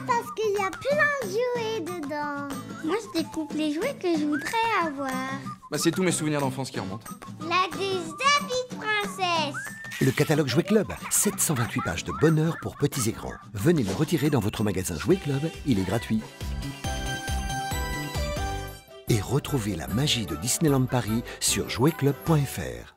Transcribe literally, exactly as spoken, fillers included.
parce qu'il y a plein de jouets dedans. Moi, je découpe les jouets que je voudrais avoir. Bah, c'est tous mes souvenirs d'enfance qui remontent. La douce David Princesse. Le catalogue Jouet Club, sept cent vingt-huit pages de bonheur pour petits et grands. Venez le retirer dans votre magasin Jouet Club, il est gratuit. Et retrouvez la magie de Disneyland Paris sur jouet club point F R.